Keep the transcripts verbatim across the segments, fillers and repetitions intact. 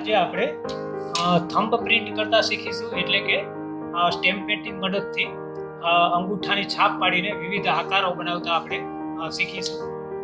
આજે આપણે thumb print કરતા શીખીશું, એટલે કે સ્ટેમ્પ પેડની મદદથી અંગૂઠાની છાપ પાડીને વિવિધ આકારો બનાવતા આપણે શીખીશું.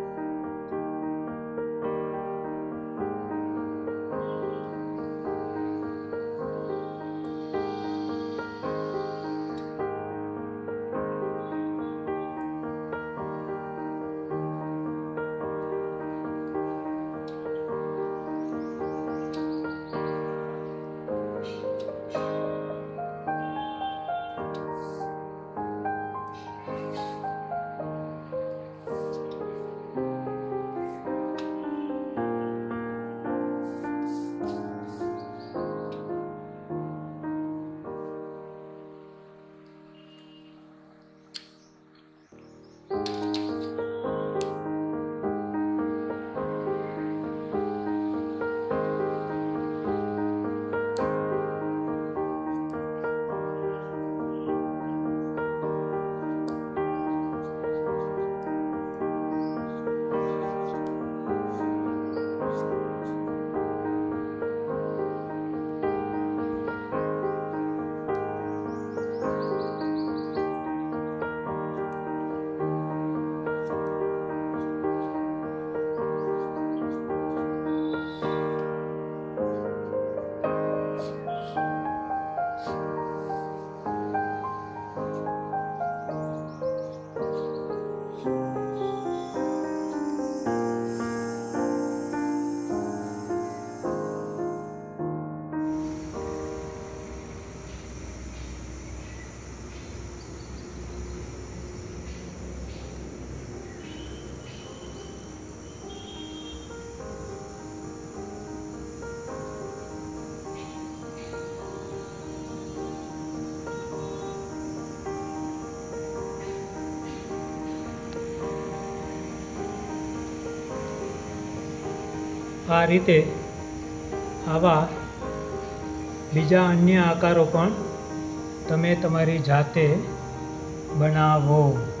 આ રીતે આવા બીજા અન્ય આકારો પણ તમે તમારી જાતે બનાવો.